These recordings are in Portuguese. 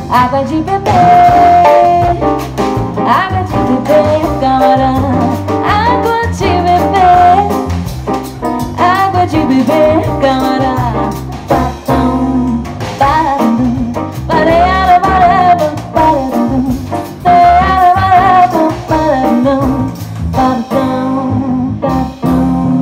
Água de beber, água de beber, camarão. Água de beber, água de beber, camarão. Patão, paradum, pareara, paradum, paradum, pareara, paradum, paradum, paradum, paradum.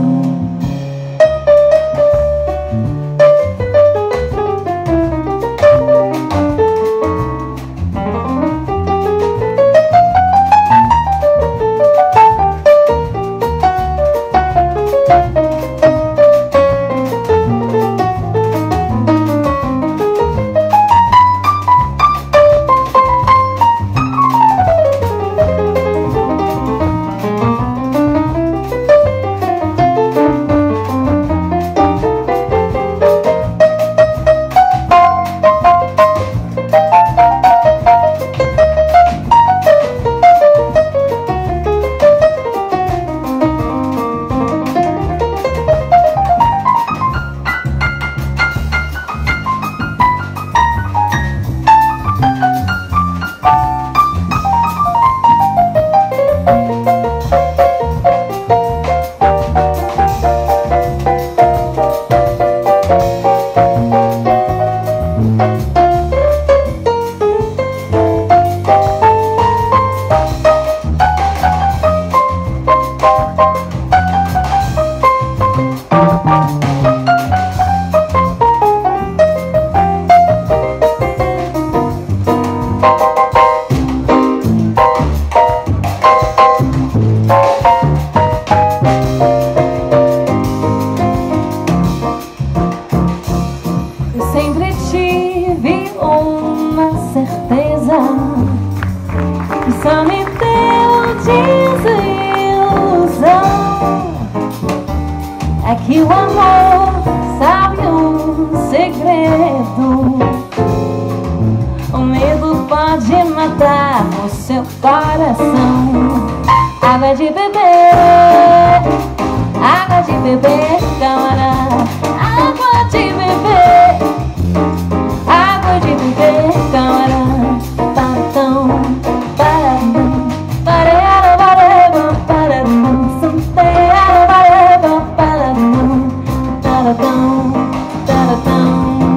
Sempre tive uma certeza que só me deu desilusão. É que o amor sabe um segredo. O medo pode matar o seu coração. Água de beber, água de beber, camarada. Água de beber, água de beber, camarão. Paratão, paradum, pareara, bareba, paradum, santeara, bareba, paradum, paradum, paradum,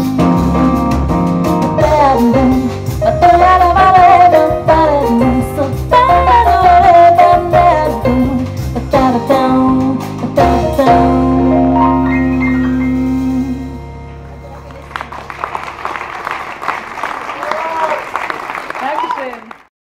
paradum, pareara, bareba, paradum, santeara, bareba, paradum, paradum, paradum. Dankeschön.